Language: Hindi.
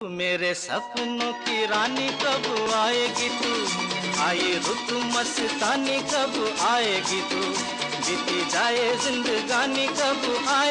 मेरे सपनों की रानी कब आएगी तू, आई रुत मस्तानी कब आएगी तू, बीती जाए जिंदगानी कब